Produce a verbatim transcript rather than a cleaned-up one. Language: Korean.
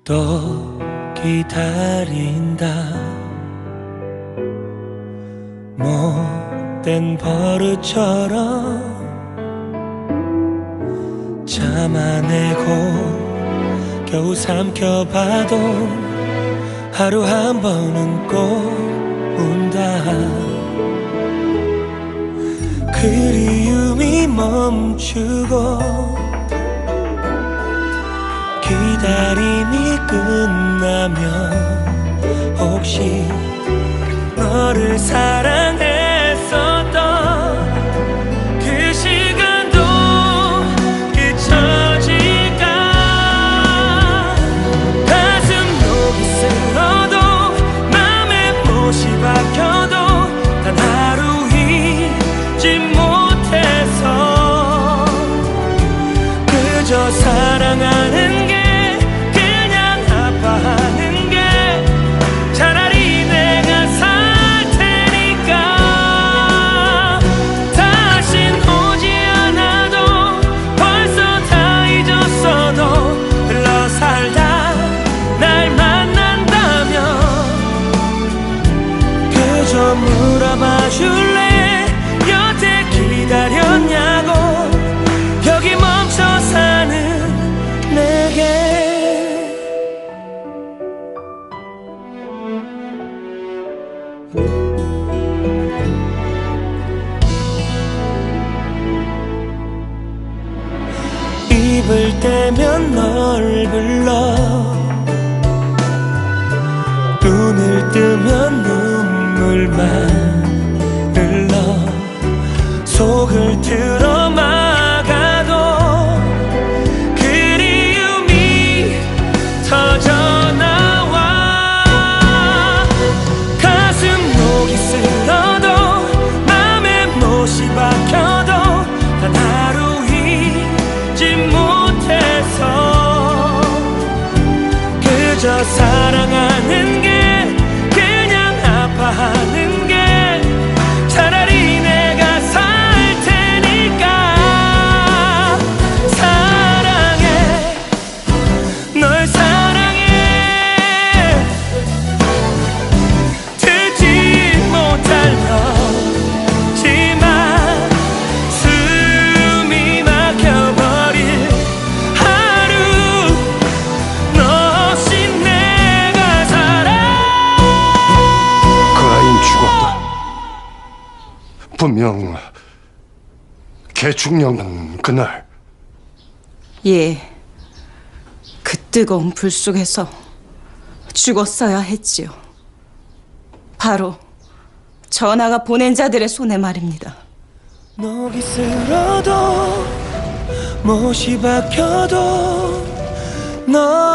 또 기다린다. 못된 버릇처럼 참아내고 겨우 삼켜봐도 하루 한 번은 꼭 운다. 그리움이 멈추고 기다림이 끝나면 혹시 너를 사랑했었던 그 시간도 잊혀질까. 가슴 녹이 쓸어도 맘에 못이 박혀도 단 하루 잊지 못해서 그저 사랑하는 게 하는 게 차라리 내가 살 테니까. 다신 오지 않아도 벌써 다 잊었어도 흘러 살다 날 만난다면 그저 물어봐 줄래. 여태 기다렸냐고. 여기 멈춰 사는 내게 입을 떼면 널 불러 눈을 뜨면 눈물만 흘러 속을 틀어 막아도 그리움이 터져나와. 가슴 녹이 쓸어도 맘에 못이 박혀도 단 하루 잊지 못해서 그저 사랑하는 게 그냥 아파하는 게 차라리 내가 살 테니까. 사랑해 널 사랑해. 듣지 못할 너지만 숨이 막혀버릴 하루 너 없이 내가 살아. 그 아이는 죽었다. 분명 개축년 그날. 예, 그 뜨거운 불 속에서 죽었어야 했지요. 바로 전하가 보낸 자들의 손에 말입니다. 녹이 쓸어도 못이 박혀도 너